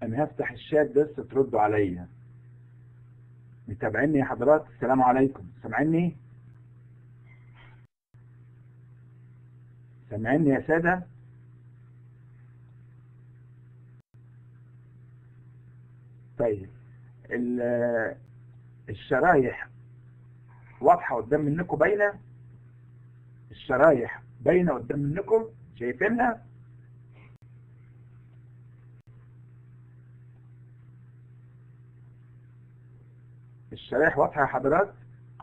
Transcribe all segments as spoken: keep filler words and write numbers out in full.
انا هفتح الشات بس تردوا عليا. متابعيني يا حضرات؟ السلام عليكم، سامعيني؟ سامعيني يا سادة؟ طيب الشرايح واضحة قدام منكم؟ باينة؟ الشرايح باينة قدام منكم؟ شايفينها؟ الشرايح واضحة يا حضرات؟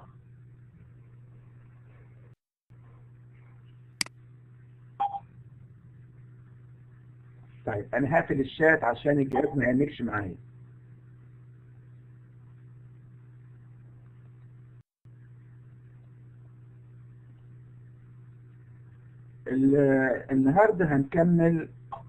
طيب انا هقفل الشات عشان الجهاز ما يهنكش معايا. النهارده هنكمل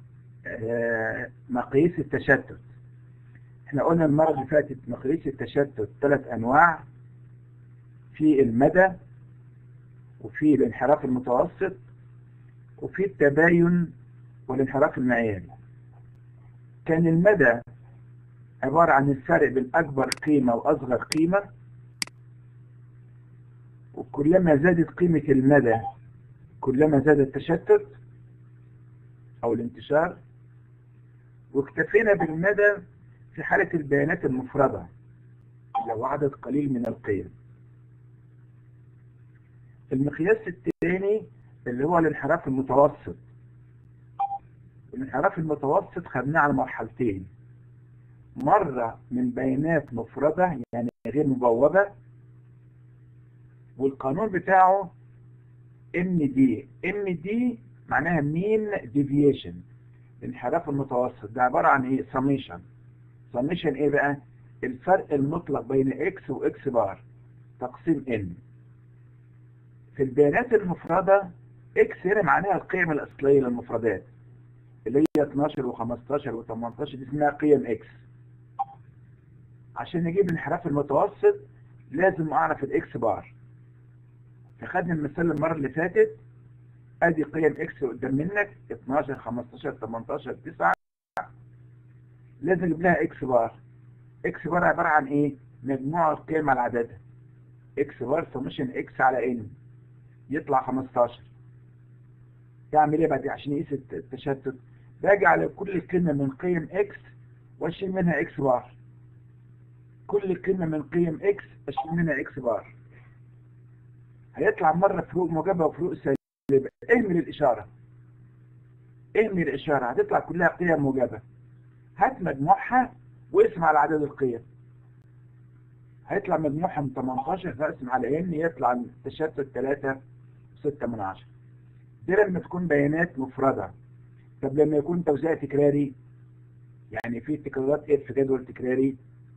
مقاييس التشتت. احنا قلنا المرة اللي فاتت مقاييس التشتت ثلاث انواع، في المدى وفي الانحراف المتوسط وفي التباين والانحراف المعياري. كان المدى عبارة عن الفرق بين اكبر قيمة واصغر قيمة، وكلما زادت قيمة المدى كلما زاد التشتت او الانتشار. واكتفينا بالمدى في حالة البيانات المفردة لو عدد قليل من القيم. المقياس الثاني اللي هو الانحراف المتوسط. الانحراف المتوسط خدناه على مرحلتين، مرة من بيانات مفردة يعني غير مبوبة، والقانون بتاعه ام دي. ام دي معناها مين ديفيشن. الانحراف المتوسط ده عبارة عن ايه؟ سميشن. سميشن ايه بقى؟ الفرق المطلق بين اكس واكس بار تقسيم ان. في البيانات المفردة اكس هنا معناها القيم الاصلية للمفردات اللي هي اتناشر وخمستاشر وتمنتاشر، دي اسمها قيم اكس. عشان نجيب الانحراف المتوسط لازم اعرف الاكس بار. فخدنا المثال المرة اللي فاتت، ادي قيم اكس قدام منك اتناشر خمستاشر تمنتاشر تسعة، لازم اجيب لها اكس بار. اكس بار عبارة عن ايه؟ مجموع القيم على عددها. اكس بار سمشن اكس على ان يطلع خمستاشر. يعمل ايه بعد عشان يقيس التشتت؟ باجي على كل كلمة من قيم اكس واشيل منها اكس بار. كل كلمة من قيم اكس اشيل منها اكس بار. هيطلع مرة فروق موجبة وفروق سالبة. اهمل الاشارة، اهمل الاشارة، هتطلع كلها قيم موجبة. هات مجموعها واقسم على عدد القيم. هيطلع مجموعها من تمنتاشر فاقسم على ان يطلع التشتت تلاتة وستة من عشرة. دي لما تكون بيانات مفردة. طب لما يكون توزيع تكراري، يعني في تكرارات اف في جدول تكراري،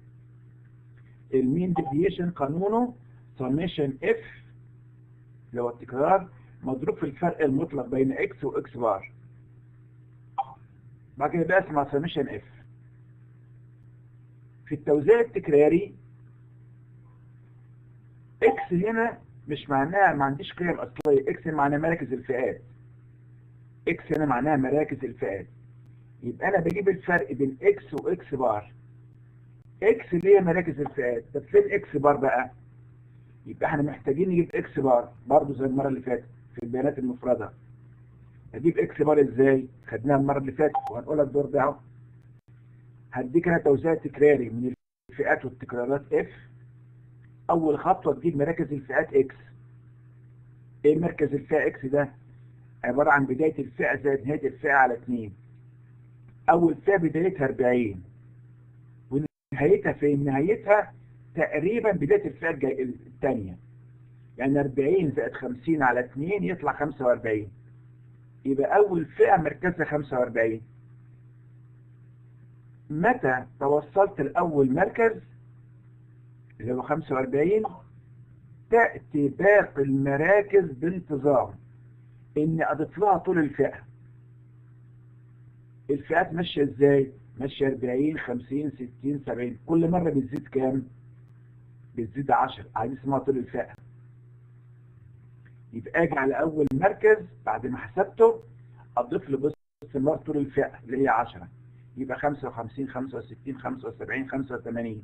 المين ديفيشن قانونه سميشن اف اللي هو التكرار مضروب في الفرق المطلق بين اكس واكس بار. بعد كده بقى اسمها سميشن اف. في التوزيع التكراري اكس هنا مش معناها ما عنديش قيم اصليه، اكس معناها مراكز الفئات. اكس هنا معناها مراكز الفئات. يبقى انا بجيب الفرق بين اكس واكس بار. اكس اللي هي مراكز الفئات. طب فين اكس بار بقى؟ يبقى احنا محتاجين نجيب اكس بار برضه زي المره اللي فاتت في البيانات المفرده. هجيب اكس بار ازاي؟ خدناها المره اللي فاتت وهنقولها الدور ده اهو. هديك انا توزيع تكراري من الفئات والتكرارات اف. اول خطوه تجيب مراكز الفئات اكس. ايه مركز الفئه اكس ده؟ عباره عن بدايه الفئه زائد نهايه الفئه على اتنين. اول فئه بدايتها اربعين ونهايتها فين؟ نهايتها تقريبا بدايه الفئه الثانيه، يعني اربعين زائد خمسين على اتنين يطلع خمسة واربعين. يبقى اول فئه مركزها خمسة واربعين. متى توصلت لاول مركز اللي هو خمسة واربعين تاتي باقي المراكز بانتظام اني اضيف لها طول الفئه. الفئات ماشيه ازاي؟ ماشيه اربعين خمسين ستين سبعين، كل مره بتزيد كام؟ بتزيد عشرة، عايز اسمها طول الفئه. يبقى اجي على اول مركز بعد ما حسبته اضيف له باستمرار طول الفئه اللي هي عشرة. يبقى خمسة وخمسين خمسة وستين خمسة وسبعين خمسة وثمانين.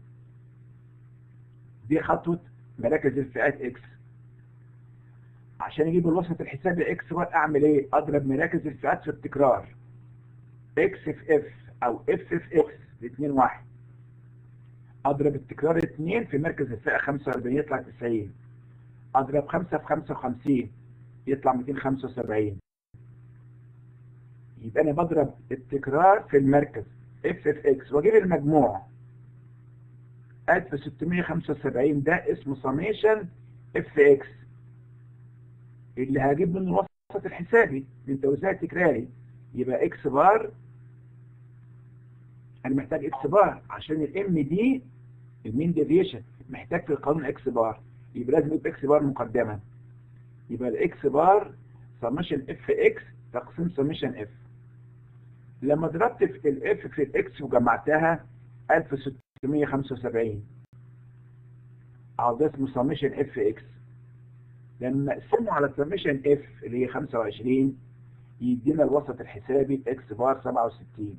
دي خطوة مراكز الفئات اكس. عشان اجيب الوسط الحسابي اكس بار اعمل ايه؟ اضرب مراكز الفئات في التكرار. اكس في اف او اف في اكس الاثنين واحد. اضرب التكرار اتنين في مركز الفئة خمسة واربعين يطلع تسعين. اضرب خمسة في خمسة وخمسين يطلع مئتين وخمسة وسبعين. يبقى انا بضرب التكرار في المركز اف في اكس واجيب المجموع. ألف وستمية وخمسة وسبعين ده اسمه سميشن اف اكس، اللي هجيب منه الوسط الحسابي من توزيع تكراري. يبقى اكس بار، انا محتاج اكس بار عشان الام دي المين ديفيشن محتاج في القانون اكس بار، يبقى لازم يبقى اكس بار مقدما. يبقى الاكس بار سميشن اف اكس تقسيم سميشن اف. لما ضربت في الاف في الاكس وجمعتها ألف وستمية وخمسة وسبعين، اهو ده اسمه سميشن اف اكس. لما اقسمه على سميشن اف اللي هي خمسة وعشرين يدينا الوسط الحسابي اكس بار سبعة وستين.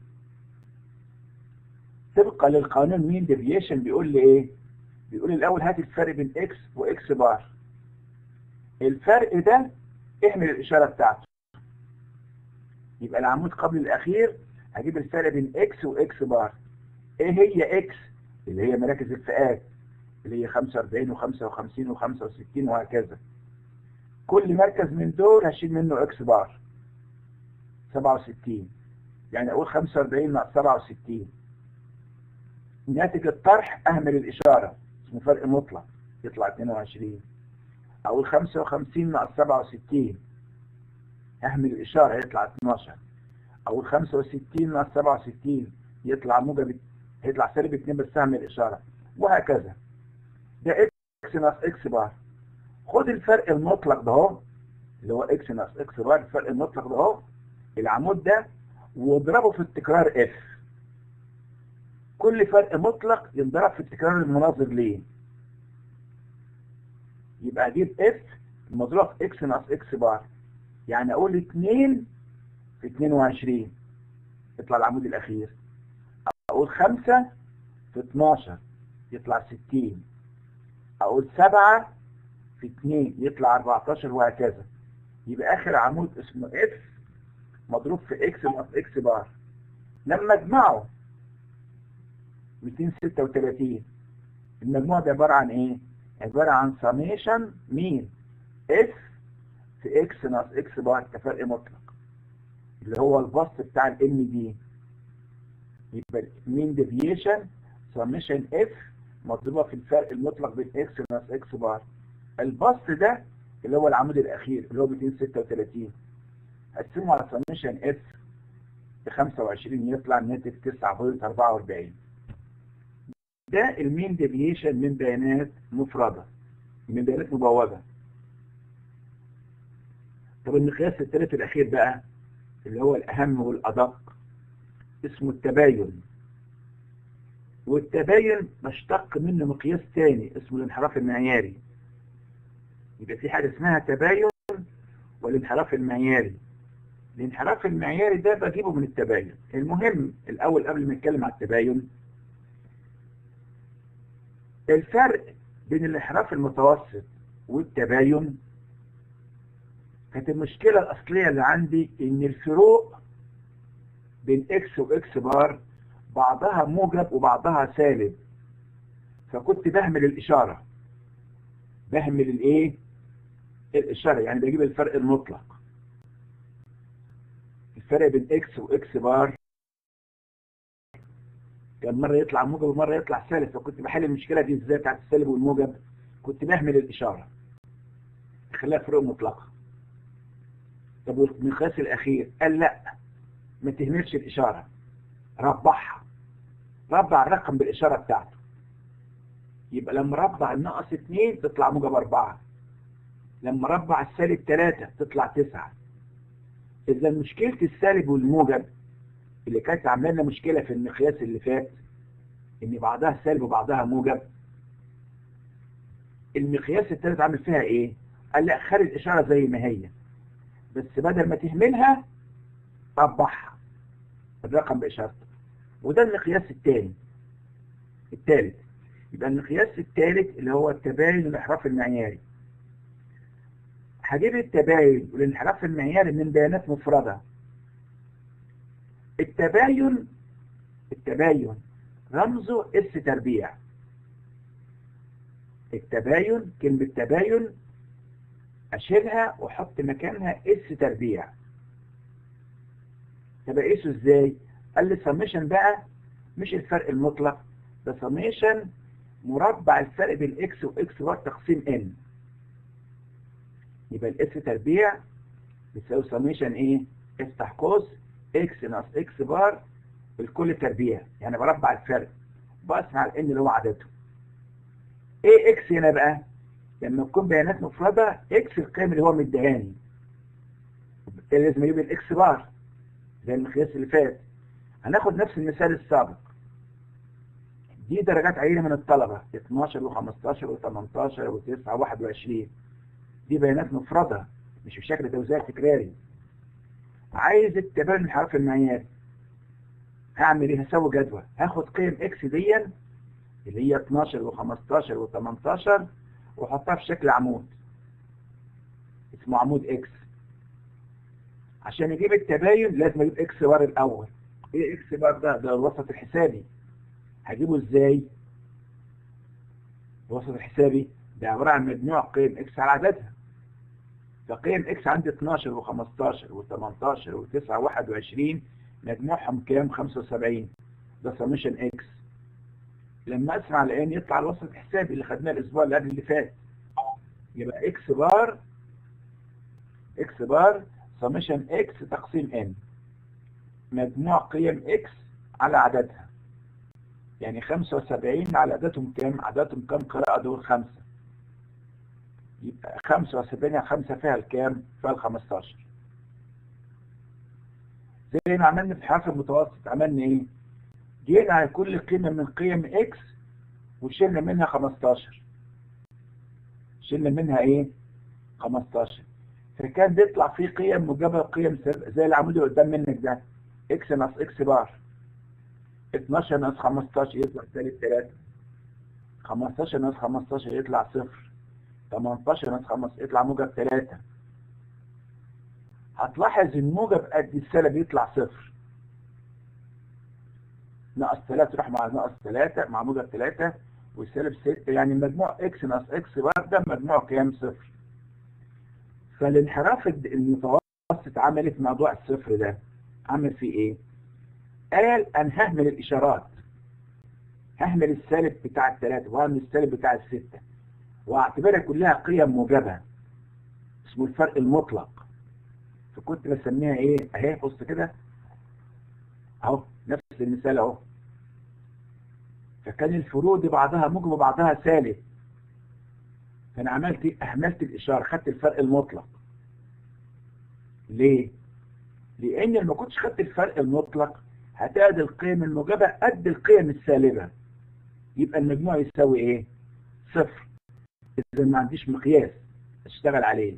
طبقا للقانون مين ديفيشن بيقول لي ايه؟ بيقول لي الاول هات الفرق بين اكس واكس بار. الفرق ده اعمل الاشاره بتاعته. يبقى العمود قبل الاخير هجيب الفرق بين اكس واكس بار. ايه هي اكس؟ اللي هي مراكز الفئات اللي هي خمسة واربعين وخمسة وخمسين وخمسة وستين وهكذا. كل مركز من دول هشيل منه اكس بار سبعة وستين. يعني اقول خمسة واربعين ناقص سبعة وستين. ناتج الطرح اهمل الاشاره اسمه فرق مطلق يطلع اتنين وعشرين. اقول خمسة وخمسين ناقص سبعة وستين اهمل الاشاره يطلع اتناشر. اقول خمسة وستين ناقص سبعة وستين يطلع موجب، هيطلع سالب اتنين بس اهمل الاشاره، وهكذا. ده اكس ناقص اكس بار. خد الفرق المطلق ده اهو اللي هو اكس ناقص اكس بار، الفرق المطلق ده اهو العمود ده، واضربه في التكرار اف. كل فرق مطلق ينضرب في التكرار المناظر ليه. يبقى اجيب اف مضروب في اكس ناقص اكس بار، يعني اقول اتنين في اتنين وعشرين يطلع العمود الاخير. اقول خمسة في اتناشر يطلع ستين. اقول سبعة في اتنين يطلع اربعتاشر وهكذا. يبقى اخر عمود اسمه اف مضروب في اكس ناقص اكس بار. لما اجمعه مئتين وستة وثلاثين. المجموع ده عباره عن ايه؟ عباره عن سميشن مين؟ اف في اكس ناقص اكس بار كفرق مطلق اللي هو البسط بتاع الام دي. يبقى مين ديفيشن سميشن اف مضروبه في الفرق المطلق بين اكس ناقص اكس بار. البسط ده اللي هو العمود الاخير اللي هو مئتين وستة وثلاثين. هقسمه على سميشن اف ب خمسة وعشرين يطلع الناتج تسعة فاصلة اربعة واربعين. ده المين ديفيشن من بيانات مفردة، من بيانات مبوبة. طب المقياس الثالث الأخير بقى اللي هو الأهم والأدق اسمه التباين. والتباين مشتق منه مقياس ثاني اسمه الانحراف المعياري. يبقى في حاجة اسمها تباين والانحراف المعياري. الانحراف المعياري ده بجيبه من التباين. المهم الأول قبل ما نتكلم على التباين، الفرق بين الانحراف المتوسط والتباين كانت المشكلة الأصلية اللي عندي إن الفروق بين إكس وإكس بار بعضها موجب وبعضها سالب، فكنت بهمل الإشارة. بهمل الإيه؟ الإشارة، يعني بجيب الفرق المطلق. الفرق بين إكس وإكس بار كان مرة يطلع موجب ومرة يطلع سالب، فكنت بحل المشكلة دي إزاي بتاعت السالب والموجب؟ كنت بهمل الإشارة أخليها فروق مطلقة. طب والمقياس الأخير قال لا، ما تهملش الإشارة، ربعها. ربع الرقم بالإشارة بتاعته. يبقى لما ربع الناقص اتنين تطلع موجب أربعة. لما ربع السالب تلاتة تطلع تسعة. إذا مشكلة السالب والموجب اللي كانت عاملة لنا مشكلة في المقياس اللي فات إن بعضها سالب وبعضها موجب، المقياس التالت عامل فيها إيه؟ قال لا، خلي الإشارة زي ما هي، بس بدل ما تهملها ربعها الرقم بإشارته. وده المقياس الثاني الثالث. يبقى المقياس الثالث اللي هو التباين والانحراف المعياري. هجيب التباين والانحراف المعياري من بيانات مفردة. التباين التباين رمزه اس تربيع. التباين كلمة تباين اشيلها واحط مكانها اس تربيع. طب اقيسه ازاي؟ قال لي سميشن بقى مش الفرق المطلق، ده سميشن مربع الفرق بين اكس واكس بار تقسيم ان. يبقى الاس تربيع بتساوي سميشن ايه؟ افتح قوس اكس ناقص اكس بار الكل تربيع، يعني بربع الفرق بقسم على الان اللي هو عدده. ايه اكس هنا بقى؟ لما تكون بيانات مفردة اكس القيم اللي هو مديهاني، وبالتالي لازم اجيب الاكس بار زي المقياس اللي فات. هناخد نفس المثال السابق. دي درجات عينة من الطلبة اتناشر وخمستاشر وتمنتاشر وتسعة وواحد وعشرين. دي بيانات مفردة مش بشكل توزيع تكراري. عايز التباين الانحراف المعياري. هعمل ايه؟ هسوي جدول. هاخد قيم اكس دي اللي هي اتناشر وخمستاشر وتمنتاشر واحطها في شكل عمود اسمه عمود اكس. عشان اجيب التباين لازم اجيب اكس بار الاول. ايه اكس بار ده؟ ده الوسط الحسابي. هجيبه ازاي؟ الوسط الحسابي ده عبارة عن مجموع قيم اكس على عددها. فقيم اكس عندي اتناشر وخمستاشر وتمنتاشر وتسعة وواحد وعشرين مجموعهم كام؟ خمسة وسبعين. ده سميشن اكس. لما اقسم على ان يطلع الوسط الحسابي اللي خدناه الاسبوع اللي قبل اللي فات. يبقى اكس بار اكس بار سميشن اكس تقسيم ان، مجموع قيم اكس على عددها. يعني خمسة وسبعين على عددهم كام؟ عددهم كام قراءة؟ دول خمسة. يبقى خمسة وسبعين على خمسة فيها الكام؟ فيها ال خمستاشر. زي ما عملنا في الحرف المتوسط عملنا ايه؟ جينا على كل قيمة من قيم اكس وشلنا منها خمستاشر. شلنا منها ايه؟ خمستاشر. فكان بيطلع فيه قيم موجبة وقيم سلبية زي العمود اللي قدام منك ده. اكس ناقص اكس بار. اتناشر ناقص خمستاشر يطلع سالب تلاتة. خمستاشر ناقص خمستاشر يطلع صفر. تمنتاشر ناقص خمستاشر يطلع موجب تلاتة. هتلاحظ الموجب قد السالب يطلع صفر. ناقص تلاتة يروح مع ناقص تلاتة مع موجب تلاتة والسالب ستة. يعني مجموع اكس ناقص اكس بار ده مجموع قيم صفر. فالانحراف المتوسط عمل في موضوع الصفر ده. عمل فيه ايه؟ قال انا ههمل الاشارات. ههمل السالب بتاع التلاتة وهعمل السالب بتاع الستة واعتبرها كلها قيم موجبة اسمه الفرق المطلق. فكنت بسميها ايه؟ اهي بص كده اهو نفس المثال اهو. فكان الفروق دي بعضها موجب وبعضها سالب. فانا عملت ايه؟ اهملت الاشاره، خدت الفرق المطلق. ليه؟ لان لما كنتش خدت الفرق المطلق هتقعد القيم الموجبه قد القيم السالبه، يبقى المجموع يساوي ايه؟ صفر. اذا ما عنديش مقياس اشتغل عليه.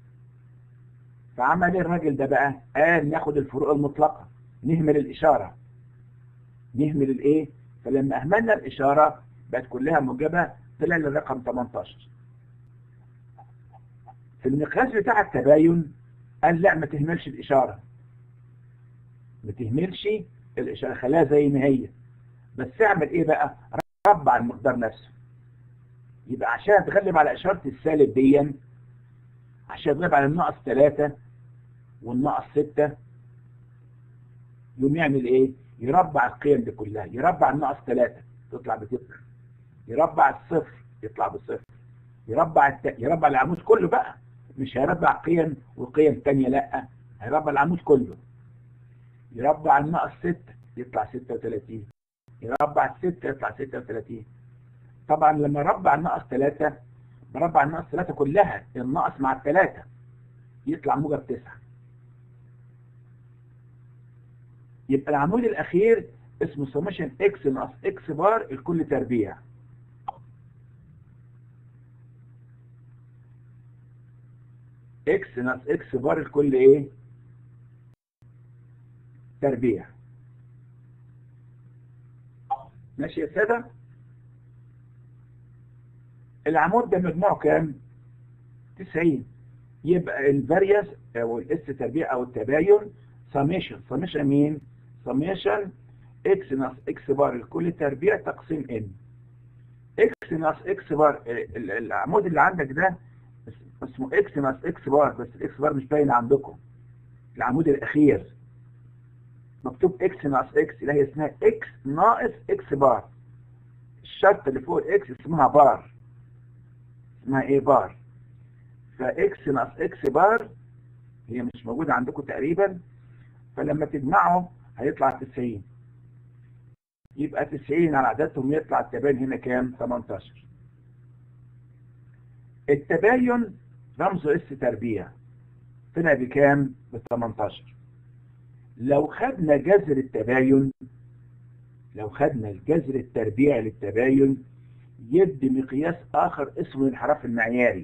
فعمل ايه الراجل ده بقى؟ قال ناخد الفروق المطلقه، نهمل الاشاره. نهمل الايه؟ فلما اهملنا الاشاره بقت كلها موجبه، طلع لي الرقم تمنتاشر. في المقياس بتاع التباين قال لا ما تهملش الاشاره. ما تهملش الاشاره، خليها زي ما هي. بس اعمل ايه بقى؟ ربع المقدار نفسه. يبقى عشان اتغلب على اشاره السالب دي، عشان اتغلب على الناقص تلاتة والناقص ستة، يقوم يعمل ايه؟ يربع القيم دي كلها. يربع الناقص تلاتة تطلع بصفر. يربع الصفر يطلع بصفر. يربع الت... يربع العمود كله بقى، مش هيربع قيم وقيم تانية، لا هيربع العمود كله. يربع الناقص ستة يطلع ستة وتلاتين. يربع الستة يطلع ستة وتلاتين. طبعا لما ربع الناقص تلاتة بربع الناقص تلاتة كلها، الناقص مع التلاتة يطلع موجب تسعة. يبقى العمود الاخير اسمه سميشن اكس ناقص اكس بار الكل تربيع. اكس ناقص اكس بار الكل ايه؟ تربيع. ماشي يا سادة؟ العمود ده مجموعه كام؟ تسعين. يبقى الفارياس او الاس تربيع او التباين سميشن سميشن مين؟ سميشن اكس ناقص اكس بار لكل تربيع تقسيم ان. اكس ناقص اكس بار، العمود اللي عندك ده اسمه اكس ناقص اكس بار، بس الاكس بار مش باين عندكم. العمود الاخير مكتوب اكس ناقص اكس، اللي هي اسمها اكس ناقص اكس بار. الشرطه اللي فوق الاكس اسمها بار، اسمها ايه؟ بار. فاكس ناقص اكس بار هي مش موجوده عندكم تقريبا، فلما تجمعهم هيطلع تسعين. يبقى تسعين على عددهم يطلع التباين هنا كام؟ تمنتاشر. التباين رمزه اس تربيع، طلع بكام؟ ب تمنتاشر. لو خدنا جذر التباين، لو خدنا الجذر التربيعي للتباين يدي مقياس اخر اسمه الانحراف المعياري.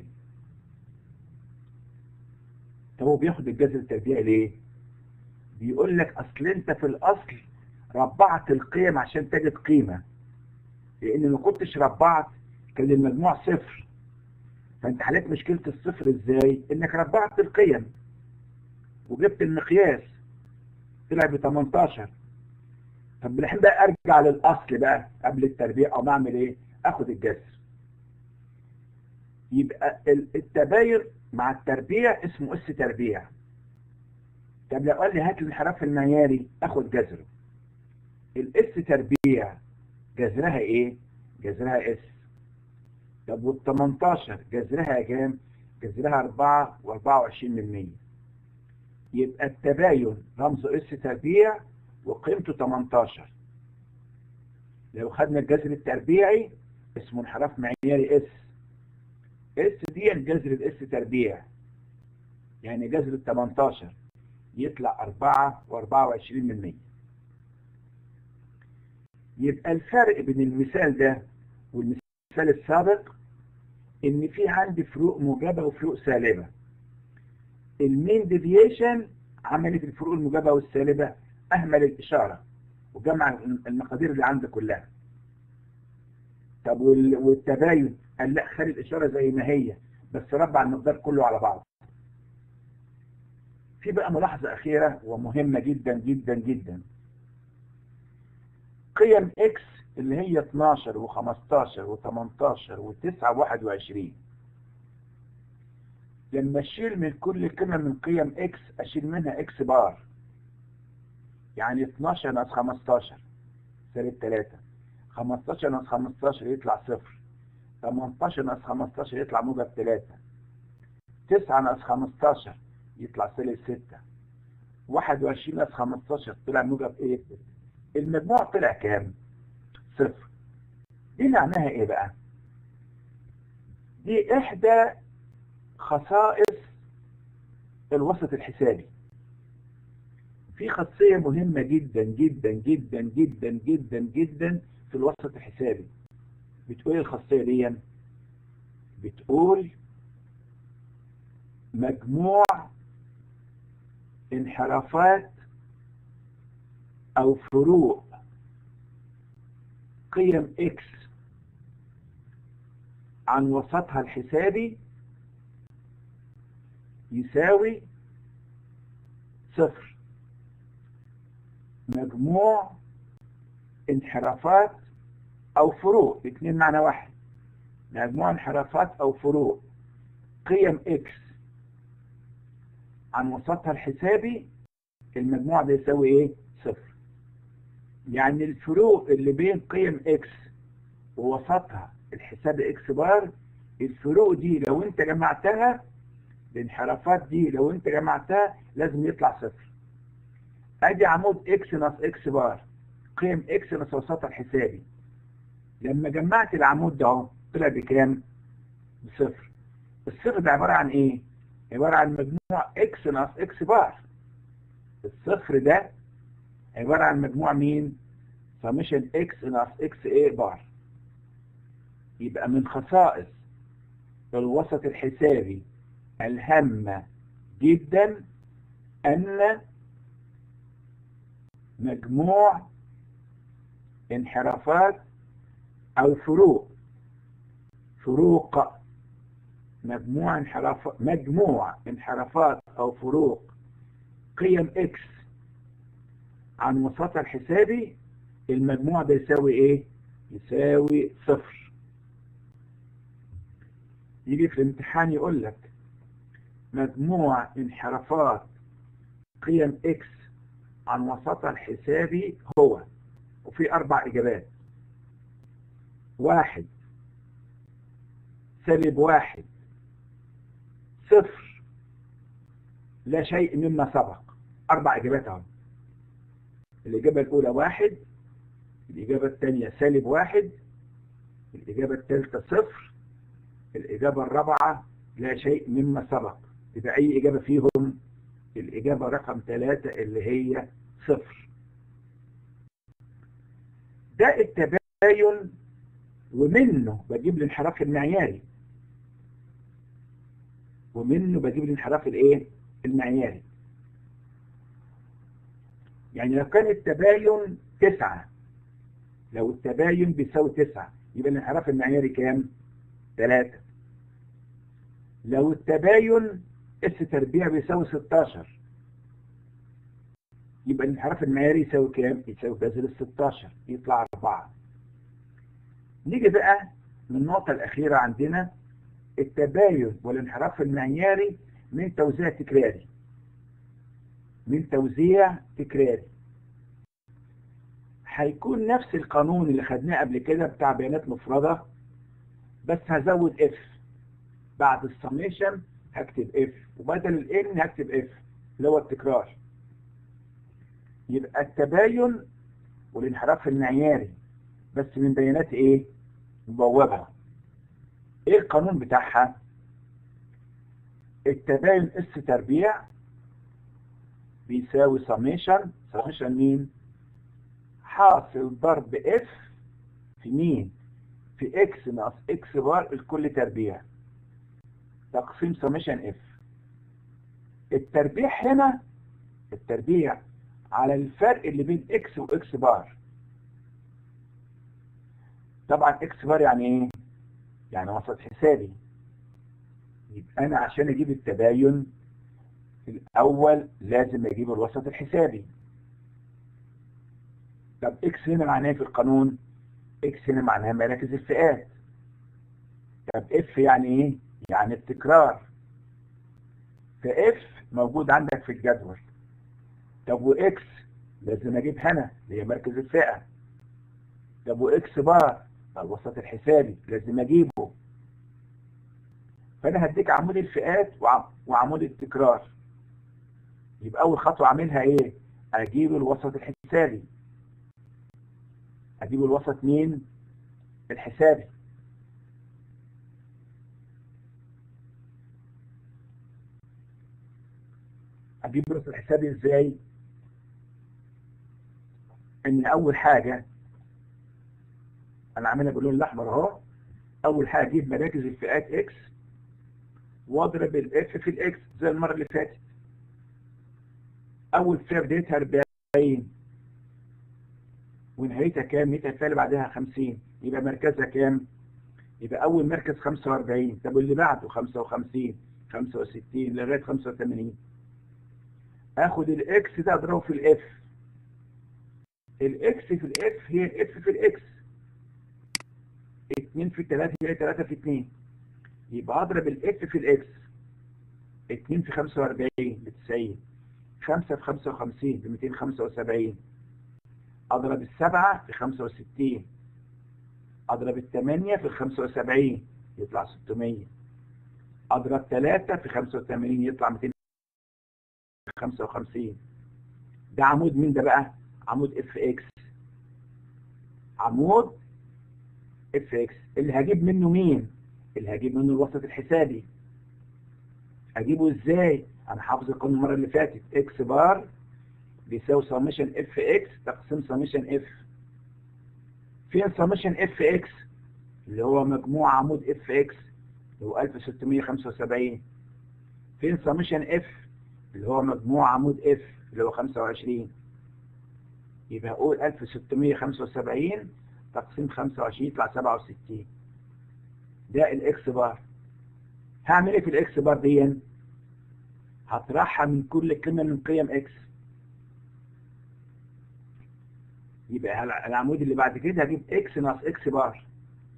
طب هو بياخد الجذر التربيعي ليه؟ بيقول لك اصل انت في الاصل ربعت القيم عشان تجد قيمه، لان ما كنتش ربعت كان المجموع صفر. فانت حليت مشكله الصفر ازاي؟ انك ربعت القيم وجبت المقياس طلع ب تمنتاشر. طب الحين بقى ارجع للاصل بقى قبل التربيع، او اعمل ايه؟ اخد الجذر. يبقى التباين مع التربيع اسمه اس تربيع. طب لو قال لي هات الانحراف المعياري اخد جذره. الاس تربيع جذرها ايه؟ جذرها اس. طب وال تمنتاشر جذرها كام؟ جذرها أربعة وأربعة وعشرين من مية. يبقى التباين رمزه اس تربيع وقيمته تمنتاشر. لو خدنا الجذر التربيعي اسمه انحراف معياري اس. اس دي جذر الاس تربيع، يعني جذر ال تمنتاشر يطلع أربعة وأربعة وعشرين من مية. يبقى الفرق بين المثال ده والمثال السابق ان في عندي فروق موجبه وفروق سالبه. المين ديفيشن عملت الفروق الموجبه والسالبه، اهمل الاشاره وجمع المقادير اللي عندي كلها. طب والتباين قال لا، خلي الاشاره زي ما هي بس ربع المقدار كله على بعض. في بقى ملاحظه اخيره ومهمه جدا جدا جدا. قيم اكس اللي هي اتناشر وخمستاشر وتمنتاشر وتسعة وواحد وعشرين، لما اشيل من كل قيمه من قيم اكس اشيل منها اكس بار، يعني اتناشر ناقص خمستاشر سالب تلاتة، خمستاشر ناقص خمستاشر يطلع صفر، تمنتاشر ناقص خمستاشر يطلع موجب تلاتة، تسعة ناقص خمستاشر يطلع سالب ستة، واحد وعشرين ناقص خمستاشر طلع موجب ايه؟ المجموع طلع كام؟ صفر. دي معناها ايه بقى؟ دي احدى خصائص الوسط الحسابي. في خاصية مهمة جدا جدا جدا جدا جدا جدا في الوسط الحسابي. بتقول الخاصية دي، بتقول مجموع انحرافات او فروق قيم اكس عن وسطها الحسابي يساوي صفر. مجموع انحرافات او فروق، الاثنين معنى واحد. مجموع انحرافات او فروق قيم اكس عن وسطها الحسابي، المجموع ده يساوي ايه؟ صفر. يعني الفروق اللي بين قيم اكس ووسطها الحسابي اكس بار، الفروق دي لو انت جمعتها، الانحرافات دي لو انت جمعتها لازم يطلع صفر. ادي عمود اكس ناقص اكس بار، قيم اكس ناقص وسطها الحسابي. لما جمعت العمود ده اهو طلع بكام؟ بصفر. الصفر ده عباره عن ايه؟ عباره عن مجموع اكس ناقص اكس بار. الصفر ده عباره عن مجموع مين؟ سميشن اكس ناقص اكس ايه بار. يبقى من خصائص الوسط الحسابي الهامة جدا ان مجموع انحرافات او فروق فروق مجموع انحراف مجموع انحرافات او فروق قيم اكس عن وسطها الحسابي، المجموع ده يساوي ايه؟ يساوي صفر. يجي في الامتحان يقول لك مجموع انحرافات قيم اكس عن وسطها الحسابي هو، وفي اربع اجابات: واحد، سالب واحد، صفر، لا شيء مما سبق. اربع اجابات اهو. الاجابه الاولى واحد، الاجابه الثانيه سالب واحد، الاجابه الثالثه صفر، الاجابه الرابعه لا شيء مما سبق. يبقى اي اجابه فيهم؟ الاجابه رقم ثلاثة اللي هي صفر. ده التباين، ومنه بجيب الانحراف المعياري ومنه بجيب الانحراف الايه؟ المعياري. يعني لو كان التباين تسعة، لو التباين بيساوي تسعة يبقى الانحراف المعياري كام؟ ثلاثة. لو التباين اس تربيع بيساوي ستاشر يبقى الانحراف المعياري يساوي كام؟ يساوي جذر ال ستاشر، يطلع أربعة. نيجي بقى للنقطة الأخيرة عندنا، التباين والانحراف المعياري من توزيع تكراري. من توزيع تكراري هيكون نفس القانون اللي خدناه قبل كده بتاع بيانات مفردة، بس هزود اف. بعد السميشن هكتب اف، وبدل الان هكتب اف اللي هو التكرار. يبقى التباين والانحراف المعياري بس من بيانات ايه؟ مبوبة. ايه القانون بتاعها؟ التباين اس تربيع بيساوي سميشن سميشن مين؟ حاصل ضرب اف في مين؟ في اكس ناقص اكس بار الكل تربيع تقسيم سميشن اف. التربيع هنا التربيع على الفرق اللي بين اكس واكس بار. طبعا اكس بار يعني ايه؟ يعني وسط حسابي. يبقى انا عشان اجيب التباين الاول لازم اجيب الوسط الحسابي. طب اكس هنا معناها في القانون؟ اكس هنا معناها مراكز الفئات. طب اف يعني ايه؟ يعني التكرار. فاف موجود عندك في الجدول. طب واكس لازم اجيب هنا اللي هي مركز الفئة. طب واكس بار الوسط الحسابي لازم اجيبه. فانا هديك عمود الفئات وعمود التكرار. يبقى اول خطوة اعملها ايه؟ اجيب الوسط الحسابي. اجيب الوسط مين؟ الحسابي. اجيب الوسط الحسابي ازاي؟ ان اول حاجة انا عاملها باللون الاحمر اهو. اول حاجة اجيب مراكز الفئات اكس واضرب الاف في الاكس زي المرة اللي فاتت. اول فئة بدايتها أربعين ونهايتها كام؟ نهايتها الفئة اللي بعدها خمسين، يبقى مركزها كام؟ يبقى اول مركز خمسة وأربعين. طب اللي بعده خمسة وخمسين، خمسة وستين لغاية خمسة وثمانين. اخد الاكس ده اضربه في الاف. الاكس في الاف هي الاف في الاكس. اتنين في تلاتة هي تلاتة في اتنين. يبقى اضرب الاف في الاكس. اتنين في خمسة وأربعين ب تسعين. خمسة في خمسة وخمسين ب ميتين وخمسة وسبعين. اضرب السبعة في خمسة وستين. اضرب الثمانية في خمسة وسبعين يطلع ستمية. اضرب ثلاثة في خمسة وثمانين يطلع ميتين وخمسة وخمسين. ده عمود مين ده بقى؟ عمود اف اكس. عمود اف اكس اللي هجيب منه مين؟ اللي هجيب منه الوسط الحسابي. اجيبه ازاي؟ انا حافظ القانون المره اللي فاتت، اكس بار بيساوي سميشن اف اكس تقسيم سميشن اف. فين سميشن اف اكس؟ اللي هو مجموع عمود اف اكس اللي هو ألف وستمية وخمسة وسبعين. فين سميشن اف؟ اللي هو مجموع عمود اف اللي هو خمسة وعشرين. يبقى اقول ألف وستمية وخمسة وسبعين تقسيم خمسة وعشرين يطلع سبعة وستين. ده الاكس بار. هعمل ايه في الاكس بار دي؟ هطرحها من كل قيمه من قيم اكس. يبقى العمود اللي بعد كده هجيب اكس ناقص اكس بار.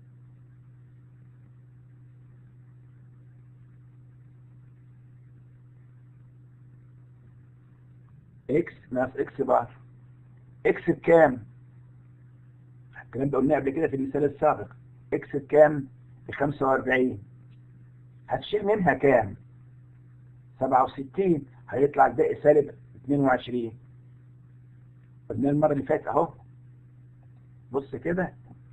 اكس ناقص اكس بار. اكس بكام؟ الكلام ده قلناه قبل كده في المثال السابق. اكس بكام؟ ب خمسة وأربعين. هتشيل منها كام؟ سبعة وستين. هيطلع الباقي سالب اتنين وعشرين. قلنا المره اللي فاتت اهو. بص كده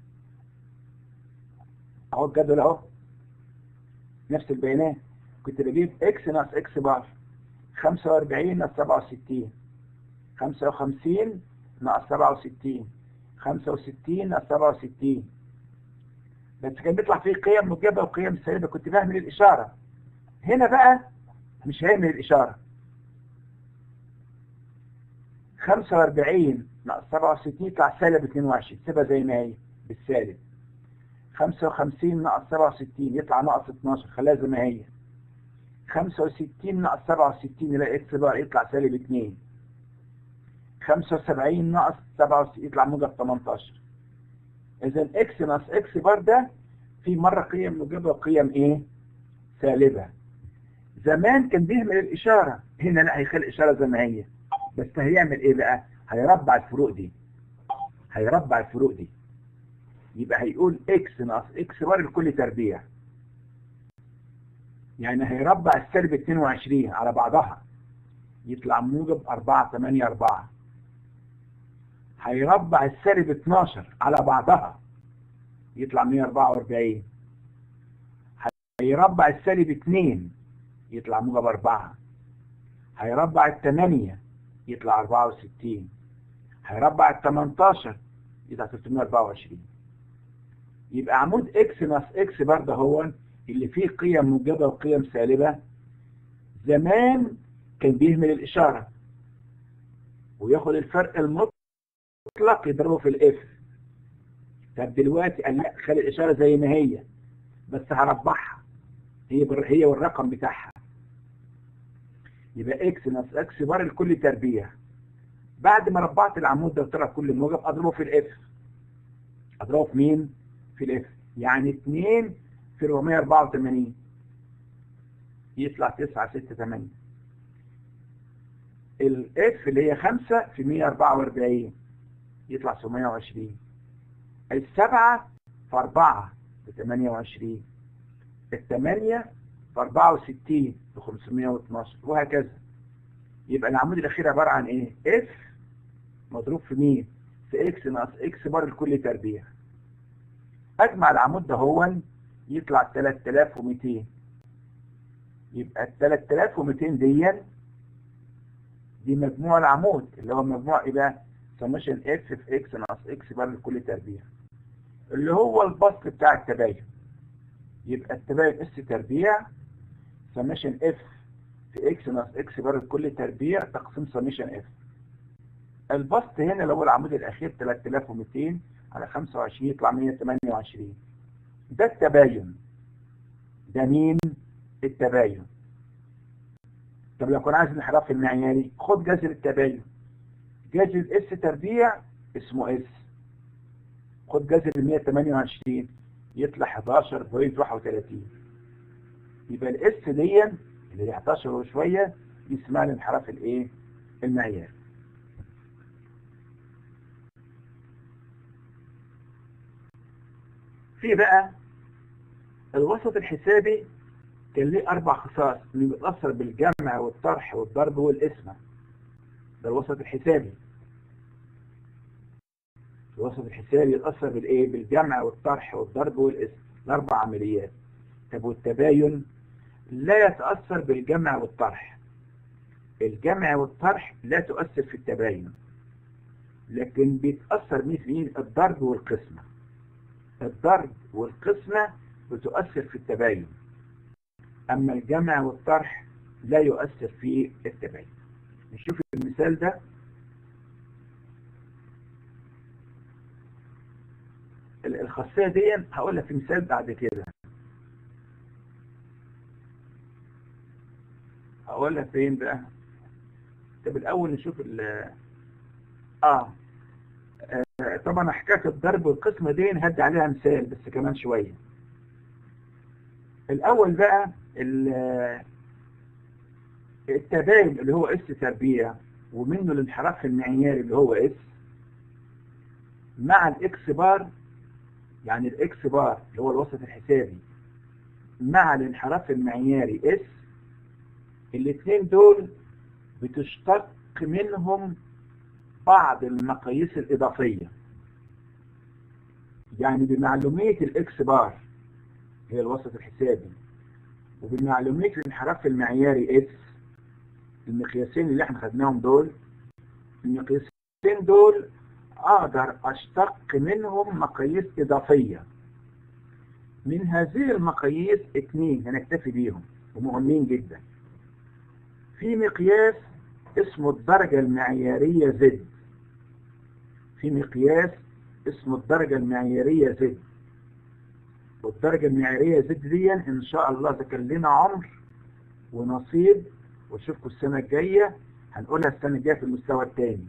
اهو الجدول اهو، نفس البيانات. كنت بجيب اكس ناقص اكس بار، خمسة وأربعين ناقص سبعة وستين، خمسة وخمسين ناقص سبعة وستين، خمسة وستين ناقص سبعة وستين. بس كان بيطلع فيه قيم موجبه وقيم سالبه، كنت بعمل الاشاره. هنا بقى مش هعمل الاشاره. خمسة وأربعين ناقص سبعة وستين يطلع سالب اتنين وعشرين، سيبها زي ما هي بالسالب. خمسة وخمسين ناقص سبعة وستين يطلع ناقص اتناشر، خليها زي ما هي. خمسة وستين ناقص سبعة وستين يلاقي اكس بار يطلع سالب اتنين. خمسة وسبعين ناقص سبعة وستين يطلع موجب تمنتاشر. اذا اكس ناقص اكس بار ده في مره قيم موجبه وقيم ايه؟ سالبه. زمان كان بيعمل الاشاره، هنا لا، هيخلي الاشاره زي ما هي، بس هيعمل ايه بقى؟ هيربع الفروق دي. هيربع الفروق دي. يبقى هيقول اكس ناقص اكس بار لكل تربيع. يعني هيربع السالب اتنين وعشرين على بعضها يطلع موجب أربعة تمانية أربعة. هيربع السالب اتناشر على بعضها يطلع مية وأربعة وأربعين. هيربع السالب اتنين يطلع موجب أربعة. هيربع التمانية يطلع أربعة وستين. هيربع التمنتاشر يطلع تلتمية وأربعة وعشرين. يبقى عمود اكس ناقص اكس برضه هو اللي فيه قيم موجبه وقيم سالبه. زمان كان بيهمل الاشاره وياخد الفرق المطلق يضربه في الاف. طب دلوقتي قال لا، خلي الاشاره زي ما هي بس هربعها هي بر... هي والرقم بتاعها. يبقى اكس ناقص اكس بار لكل تربيع. بعد ما ربعت العمود ده وطلع كل موجب اضربه في الاف. اضربه في مين؟ في الاف. يعني اتنين في أربعمية وأربعة وتمانين يطلع تسعة ستة تمانية. الاف اللي هي خمسة في مية وأربعة وأربعين يطلع سبعمية وعشرين. السبعة في أربعة ب تمانية وعشرين. الثمانية في أربعة وستين ب خمسمية واتناشر، وهكذا. يبقى العمود الأخير عبارة عن إيه؟ اف مضروب في مين؟ في اكس ناقص اكس بار لكل تربيع. أجمع العمود ده هو يطلع تلاتة آلاف ومتين. يبقى ال تلاتة آلاف ومتين دي دي مجموع العمود اللي هو مجموع ايه بقى؟ سمشن اف في اكس ناقص اكس بار لكل تربيع، اللي هو البسط بتاع التباين. يبقى التباين اس تربيع سمشن اف في اكس ناقص اكس بار لكل تربيع تقسيم سمشن اف. البسط هنا اللي هو العمود الاخير تلاتة آلاف ومتين على خمسة وعشرين يطلع مية وتمانية وعشرين. ده التباين. ده مين؟ التباين. طب لو كنا عايز الانحراف المعياري خد جذر التباين. جذر اس تربيع اسمه اس. خد جذر مية وتمانية وعشرين يطلع حداشر فاصلة واحد وتلاتين. يبقى الاس دي اللي هي حداشر وشويه دي اسمها الانحراف الايه؟ المعياري. في بقى الوسط الحسابي كان ليه اربع خصائص، اللي بيتاثر بالجمع والطرح والضرب والقسمه. ده الوسط الحسابي. الوسط الحسابي يتاثر بالايه؟ بالجمع والطرح والضرب والقسم، الاربع عمليات. طب والتباين لا يتاثر بالجمع والطرح. الجمع والطرح لا تؤثر في التباين، لكن بيتاثر مين في الضرب والقسمه. الضرب والقسمه بتؤثر في التباين، اما الجمع والطرح لا يؤثر في التباين. نشوف المثال ده. الخاصية دي هقول لك في مثال بعد كده. هقول لك فين بقى. طب الأول نشوف ال آه. آه طبعا حكاية الضرب والقسمة دي هدي عليها مثال بس كمان شوية. الأول بقى التباين اللي هو اس تربيع ومنه الانحراف المعياري اللي هو اس مع الاكس بار، يعني الاكس بار اللي هو الوسط الحسابي مع الانحراف المعياري اس، الاثنين دول بتشتق منهم بعض المقاييس الإضافية. يعني بمعلومية الاكس بار هي الوسط الحسابي وبمعلومية الانحراف المعياري اس، المقياسين اللي احنا خدناهم دول، المقياسين دول اقدر اشتق منهم مقاييس اضافية. من هذه المقاييس اثنين هنكتفي بيهم ومهمين جدا. في مقياس اسمه الدرجة المعيارية زد، في مقياس اسمه الدرجة المعيارية زد، والدرجة المعيارية زد دي ان شاء الله ذكر لنا عمر ونصيب واشوفكم السنة الجاية، هنقولها السنة الجاية في المستوى الثاني.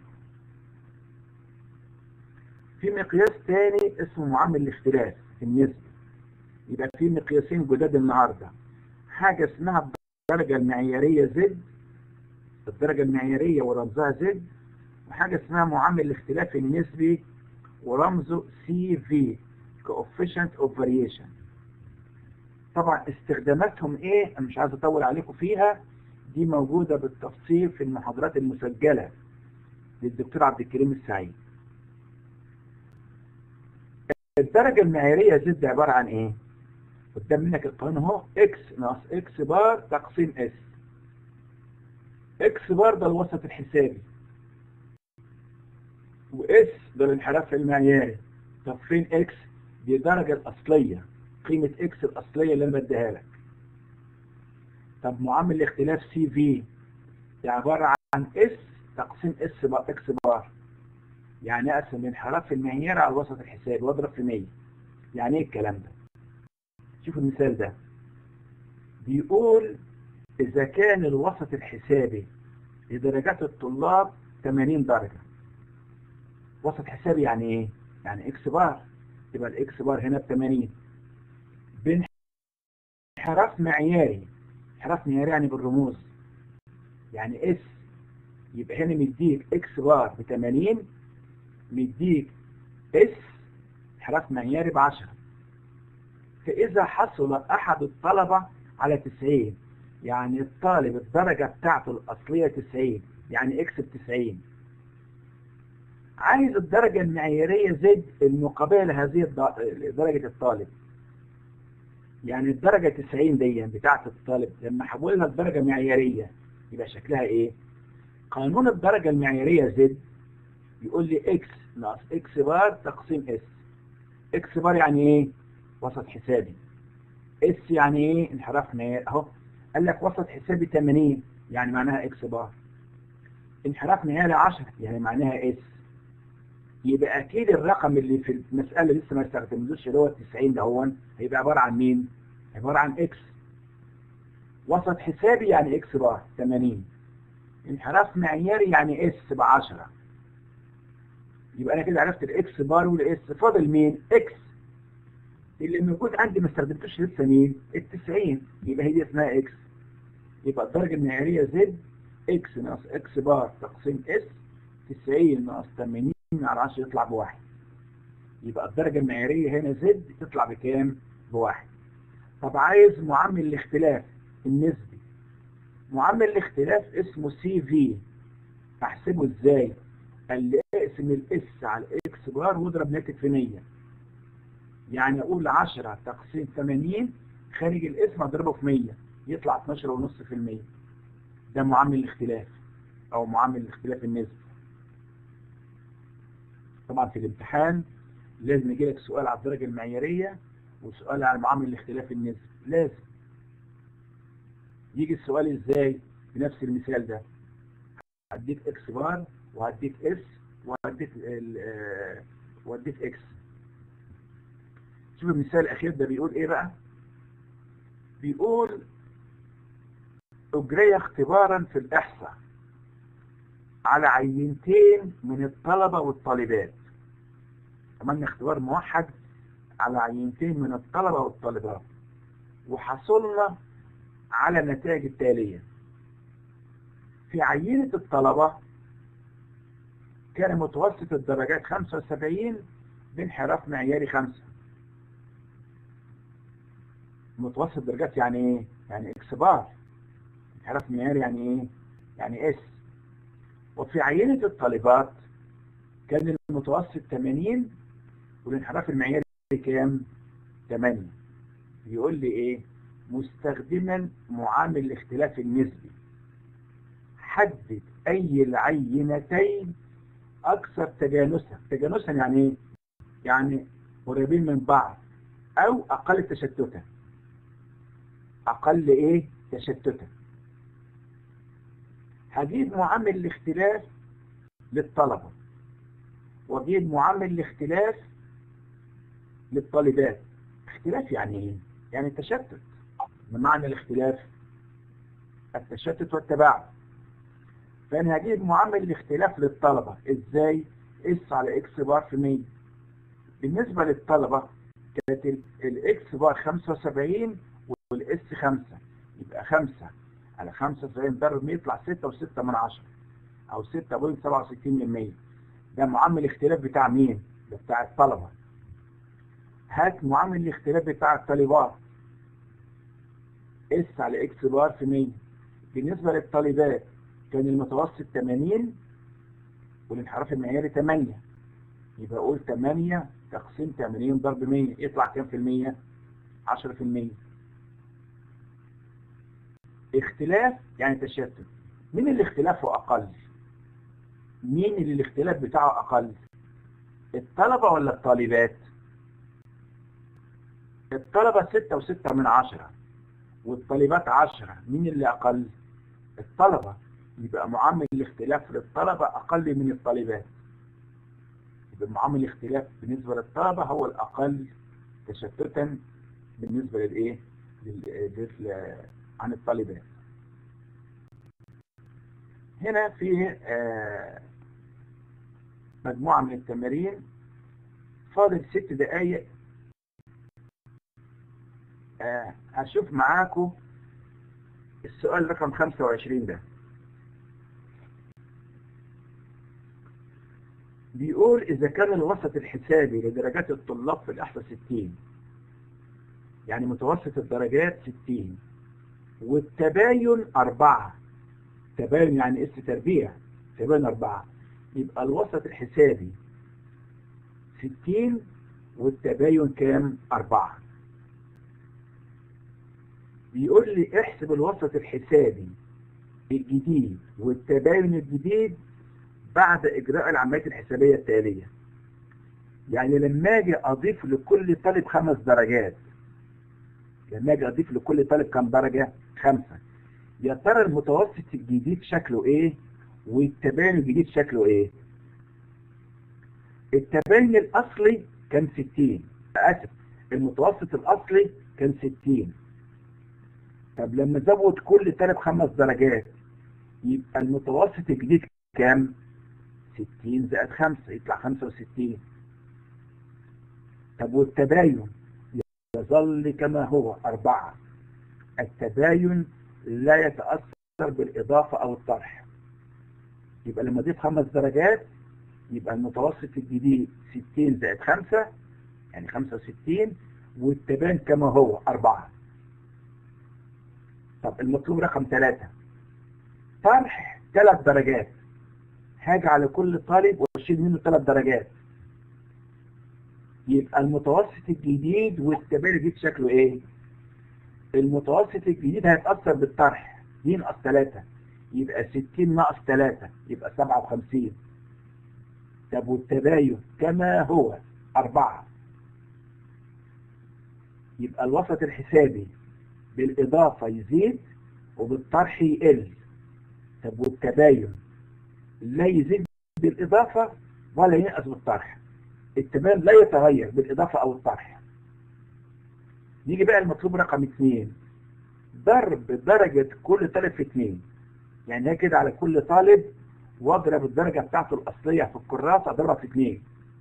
في مقياس ثاني اسمه معامل الاختلاف النسبي. يبقى في مقياسين جداد النهارده، حاجة اسمها الدرجة المعيارية زد، الدرجة المعيارية ورمزها زد، وحاجة اسمها معامل الاختلاف النسبي ورمزه سي في coefficient of variation. طبعا استخداماتهم ايه انا مش عايز اطول عليكم فيها، دي موجودة بالتفصيل في المحاضرات المسجلة للدكتور عبد الكريم السعيد. الدرجة المعيارية زد عبارة عن ايه؟ قدام منك القانون اهو، اكس ناقص اكس بار تقسيم اس. اكس بار ده الوسط الحسابي واس ده الانحراف المعياري. طب فين اكس؟ دي الدرجة الأصلية، قيمة اكس الأصلية اللي انا بديها لك. طب معامل الاختلاف سي في دي عبارة عن اس تقسيم اس بار اكس بار، يعني اقسم الانحراف المعياري على الوسط الحسابي واضرب في مية. يعني ايه الكلام ده؟ شوف المثال ده بيقول إذا كان الوسط الحسابي لدرجات الطلاب ثمانين درجة. وسط حسابي يعني إيه؟ يعني إكس بار، يبقى الإكس بار هنا ب ثمانين. بانحراف معياري، انحراف معياري يعني بالرموز، يعني إس، يبقى هنا مديك إكس بار ب ثمانين، مديك إس انحراف معياري ب عشرة. فإذا حصل أحد الطلبة على تسعين، يعني الطالب الدرجة بتاعته الأصلية تسعين، يعني إكس ب تسعين، عايز الدرجة المعيارية زد المقابلة لهذه درجة الطالب. يعني الدرجة تسعين دي بتاعت الطالب لما حولها لدرجة معيارية يبقى شكلها إيه؟ قانون الدرجة المعيارية زد يقول لي إكس ناقص إكس بار تقسيم إس. إكس بار يعني إيه؟ وسط حسابي. اس يعني ايه؟ انحراف معياري. اهو قال لك وسط حسابي ثمانين يعني معناها اكس بار، انحراف معياري عشرة يعني معناها اس. يبقى اكيد الرقم اللي في المساله لسه ما استخدمناهوش اللي هو تسعين ده هو هيبقى عباره عن مين؟ عباره عن اكس. وسط حسابي يعني اكس بار ثمانين، انحراف معياري يعني اس ب عشرة. يبقى انا كده عرفت الاكس بار والاس. فاضل مين؟ اكس اللي موجود عندي ما استخدمتوش لسه مين؟ ال تسعين، يبقى هي دي اسمها اكس. يبقى الدرجة المعيارية زد اكس ناقص اكس بار تقسيم اس، تسعين ناقص ثمانين على عشرة يطلع بواحد. يبقى الدرجة المعيارية هنا زد تطلع بكام؟ بواحد. طب عايز معامل الاختلاف النسبي. معامل الاختلاف اسمه سي في. احسبه ازاي؟ قال لي اقسم الاس على الاكس بار واضرب ناتج في مية. يعني اقول عشرة تقسيم ثمانين خارج الاسم اضربه في مية يطلع اتناشر فاصلة خمسة بالمية. ده معامل الاختلاف او معامل الاختلاف النسبي. طبعا في الامتحان لازم يجي لك سؤال على الدرجة المعيارية وسؤال على معامل الاختلاف النسبي، لازم يجي السؤال ازاي؟ بنفس المثال ده، هديك اكس بار وهديك اس وهديك ال وهديك اكس. شوف المثال الأخير ده بيقول إيه بقى؟ بيقول أجري اختبارا في الإحصاء على عينتين من الطلبة والطالبات. عملنا اختبار موحد على عينتين من الطلبة والطالبات، وحصلنا على النتائج التالية. في عينة الطلبة كان متوسط الدرجات خمسة وسبعين بانحراف معياري خمسة. متوسط الدرجات يعني ايه؟ يعني اكس بار. انحراف معياري يعني ايه؟ يعني اس. وفي عينة الطالبات كان المتوسط ثمانين والانحراف المعياري كام؟ ثمانية. يقول لي ايه؟ مستخدما معامل الاختلاف النسبي حدد اي العينتين اكثر تجانسا. تجانسا يعني ايه؟ يعني قريبين من بعض او اقل تشتتا. اقل ايه؟ تشتتا. هجيب معامل الاختلاف للطلبة واجيب معامل الاختلاف للطالبات. اختلاف يعني ايه؟ يعني تشتت. بمعنى الاختلاف التشتت والتباعد. فانا هجيب معامل الاختلاف للطلبة ازاي؟ اس على اكس بار في مية. بالنسبة للطلبة كانت الاكس بار خمسة وسبعين والاس خمسة، يبقى خمسة على خمسة وسبعين ضرب مية يطلع ستة وستة من عشرة او ستة فاصلة سبعة وستين من مية. ده معامل الاختلاف بتاع مين؟ ده بتاع الطلبة. هات معامل الاختلاف بتاع الطالبات اس على اكس بار في مية. بالنسبة للطالبات كان المتوسط ثمانين والانحراف المعياري ثمانية، يبقى اقول ثمانية تقسيم ثمانين ضرب مية يطلع كام في المية؟ عشرة في المية. اختلاف يعني تشتت. مين اللي اختلافه اقل؟ مين اللي الاختلاف بتاعه اقل؟ الطلبة ولا الطالبات؟ الطلبة ستة وستة من عشرة والطالبات عشرة. مين اللي اقل؟ الطلبة. يبقى معامل الاختلاف للطلبة اقل من الطالبات. يبقى معامل الاختلاف بالنسبة للطلبة هو الاقل تشتتا بالنسبة للايه؟ لل... عن الطالبات. هنا في آه مجموعة من التمارين. فاضل ست دقايق. آه هشوف معاكم السؤال رقم خمسة وعشرين ده. بيقول إذا كان الوسط الحسابي لدرجات الطلاب في الإحصاء ستين، يعني متوسط الدرجات ستين والتباين أربعة. تباين يعني اس تربيع، تباين أربعة، يبقى الوسط الحسابي ستين والتباين كام؟ أربعة. بيقول لي احسب الوسط الحسابي الجديد والتباين الجديد بعد إجراء العمليات الحسابية التالية. يعني لما أجي أضيف لكل طالب خمس درجات، لما أجي أضيف لكل طالب كم درجة؟ خمسة. يا ترى المتوسط الجديد شكله إيه؟ والتباين الجديد شكله إيه؟ التباين الأصلي كان ستين، آسف، المتوسط الأصلي كان ستين. طب لما زود كل طالب خمس درجات يبقى المتوسط الجديد كام؟ ستين زائد خمسة يطلع خمسة وستين. طب والتباين يظل كما هو أربعة. التباين لا يتأثر بالإضافة أو الطرح. يبقى لما أضيف خمس درجات يبقى المتوسط الجديد ستين زائد خمسة يعني خمسة وستين، والتباين كما هو أربعة. طب المطلوب رقم ثلاثة، طرح ثلاث درجات. هاجي على كل طالب واشيل منه ثلاث درجات، يبقى المتوسط الجديد والتباين الجديد شكله ايه؟ المتوسط الجديد هيتأثر بالطرح، ينقص ثلاثة يبقى ستين ناقص ثلاثة يبقى سبعة وخمسين. طب والتباين كما هو أربعة، يبقى الوسط الحسابي بالإضافة يزيد وبالطرح يقل. طب والتباين لا يزيد بالإضافة ولا ينقص بالطرح. التباين لا يتغير بالإضافة أو الطرح. نيجي بقى المطلوب رقم اتنين، ضرب درجة كل طالب في اتنين. يعني هي كده على كل طالب واضرب الدرجة بتاعته الأصلية في الكراسة اضربها في اتنين.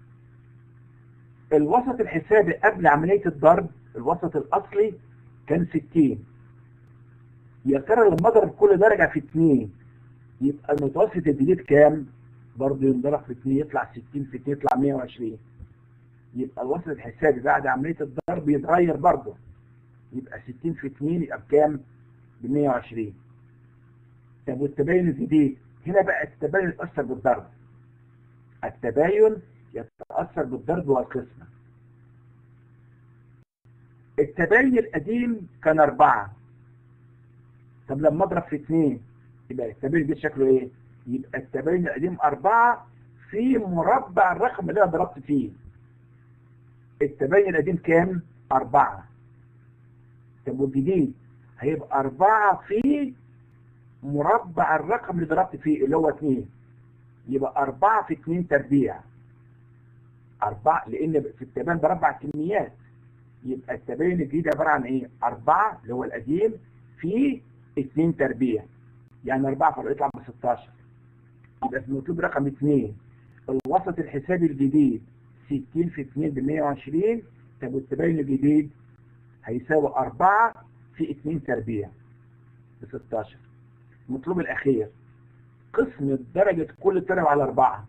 الوسط الحسابي قبل عملية الضرب الوسط الأصلي كان ستين. يا ترى لما اضرب كل درجة في اتنين يبقى المتوسط الجديد كام؟ برضه ينضرب في اتنين يطلع ستين في اتنين يطلع مية وعشرين. يبقى الوسط الحسابي بعد عملية الضرب يتغير برضه، يبقى ستين في اتنين يبقى بكام؟ ب مية وعشرين. طب والتباين الجديد هنا بقى التباين يتأثر بالضرب. التباين يتأثر بالضرب والقسمة. التباين القديم كان أربعة. طب لما اضرب في اتنين يبقى التباين الجديد شكله ايه؟ يبقى التباين القديم أربعة في مربع الرقم اللي انا ضربت فيه. التباين القديم كام؟ أربعة. طب والجديد هيبقى أربعة في مربع الرقم اللي ضربت فيه اللي هو اتنين. يبقى أربعة في اتنين تربيع. أربعة لأن في التباين بربع كميات. يبقى التباين الجديد عبارة عن إيه؟ أربعة اللي هو القديم في اتنين تربيع. يعني أربعة فرق يطلع ب ستاشر. يبقى في المطلوب رقم اتنين الوسط الحسابي الجديد ستين في اتنين ب مية وعشرين. طب والتباين الجديد هيساوي أربعة في اتنين تربيع ب ستاشر. المطلوب الأخير قسم درجة كل تربيع على أربعة.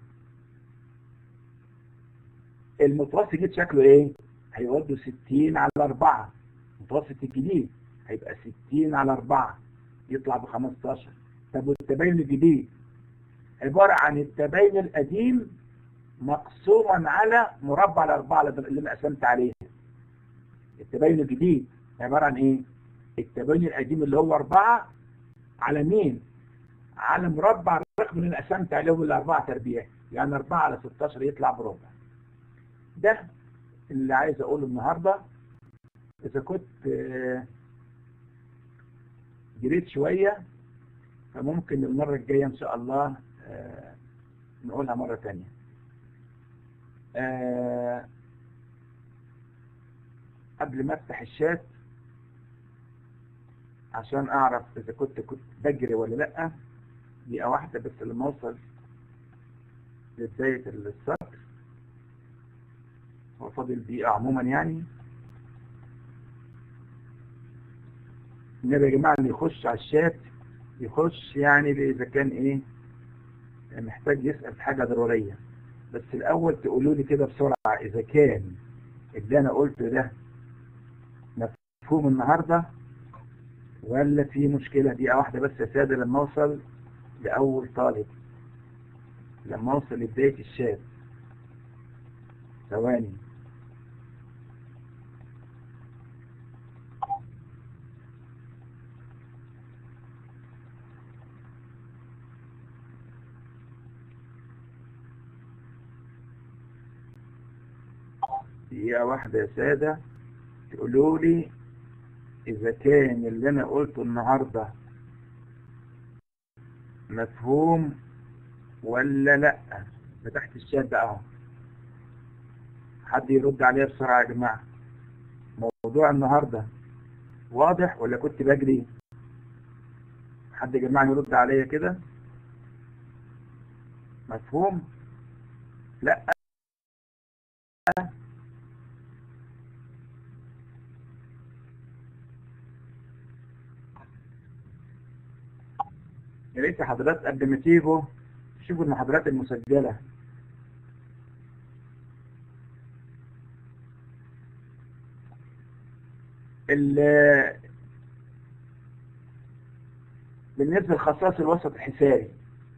المتوسط الجديد شكله إيه؟ هيودوا ستين على أربعة. المتوسط الجديد هيبقى ستين على أربعة يطلع ب خمستاشر. طب والتباين الجديد عبارة عن التباين القديم مقسوما على مربع الأربعة اللي أنا قسمت عليه. التباين الجديد عبارة عن إيه؟ التباين القديم اللي هو أربعة على مين؟ على مربع الرقم اللي أنا قسمت عليه بالأربعة تربيع. يعني أربعة على ستاشر يطلع بربع. ده اللي عايز أقوله النهاردة. إذا كنت جريت شوية فممكن المرة الجاية إن شاء الله نقولها مرة تانية. قبل ما افتح الشات عشان اعرف اذا كنت كنت بجري ولا لا، دقيقة واحدة بس لما اوصل لبداية السطر. هو فاضل دقيقة عموما يعني. النبي يا جماعة اللي يخش على الشات يخش يعني اذا كان ايه محتاج يسأل في حاجة ضرورية. بس الاول تقولوا لي كده بسرعة اذا كان اللي انا قلته ده مفهوم النهاردة ولا في مشكلة. دقيقة واحدة بس يا سادة لما اوصل لأول طالب، لما اوصل لبداية الشات. ثواني. دقيقة واحدة يا سادة تقولوا لي إذا كان اللي أنا قلته النهاردة مفهوم ولا لأ. فتحت الشات بقى اهو. حد يرد عليا بسرعة يا جماعة. موضوع النهاردة واضح ولا كنت بجري؟ حد يا جماعة يرد عليا كده. مفهوم؟ لأ. يا ريت حضرات قبل ما تيجوا شوفوا المحاضرات المسجلة. بالنسبة لخصائص الوسط الحسابي،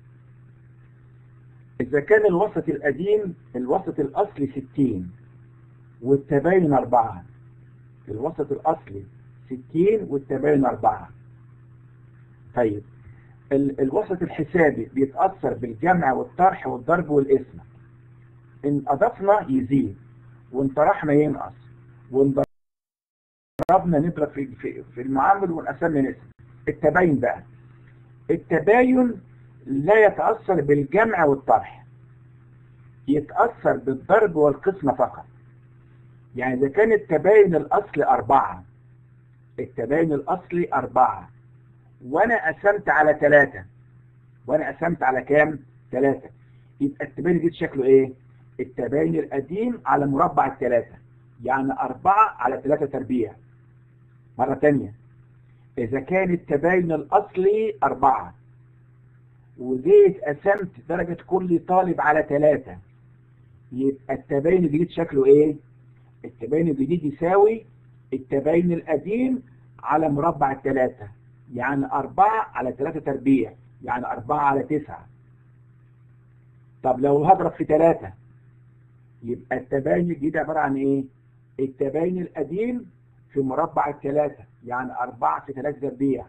إذا كان الوسط القديم الوسط الأصلي ستين والتباين أربعة. الوسط الأصلي ستين والتباين أربعة. طيب ال الوسط الحسابي بيتأثر بالجمع والطرح والضرب والقسمة. إن أضفنا يزيد وإن طرحنا ينقص وإن ضربنا نضرب في, في, في المعامل ونقسمنا نقسم. التباين بقى التباين لا يتأثر بالجمع والطرح، يتأثر بالضرب والقسمة فقط. يعني إذا كان التباين الأصلي أربعة، التباين الأصلي أربعة وأنا قسمت على ثلاثة، وأنا قسمت على كام؟ ثلاثة، يبقى التباين الجديد شكله إيه؟ التباين القديم على مربع الثلاثة، يعني أربعة على ثلاثة تربيع. مرة تانية، إذا كان التباين الأصلي أربعة وجيت قسمت درجة كل طالب على ثلاثة، يبقى التباين الجديد شكله إيه؟ التباين الجديد يساوي التباين القديم على مربع الثلاثة، يعني أربعة على ثلاثة تربيع، يعني أربعة على تسعة. طب لو هضرب في ثلاثة، يبقى التباين الجديد عبارة عن إيه؟ التباين القديم في مربع الثلاثة، يعني أربعة في ثلاثة تربيع.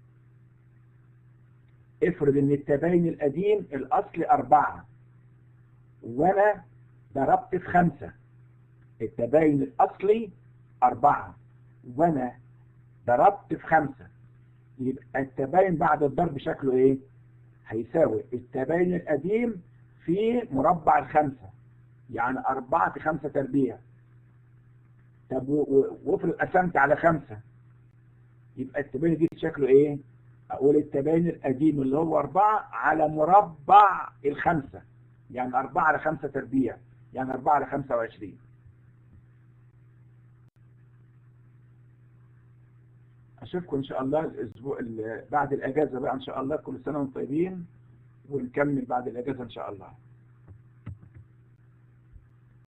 افرض إن التباين القديم الأصلي أربعة وأنا ضربت في خمسة، التباين الأصلي أربعة وأنا ضربت في خمسة، يبقى التباين بعد الضرب شكله إيه؟ هيساوي التباين القديم في مربع الخمسة، يعني أربعة في خمسة تربيع. طب وافرض قسمت على خمسة، يبقى التباين الجديد شكله إيه؟ أقول التباين القديم اللي هو أربعة على مربع الخمسة، يعني أربعة على خمسة تربيع، يعني أربعة على خمسة وعشرين. أشوفكم إن شاء الله الأسبوع بعد الأجازة بقى إن شاء الله. كل سنة وانتم طيبين، ونكمل بعد الأجازة إن شاء الله.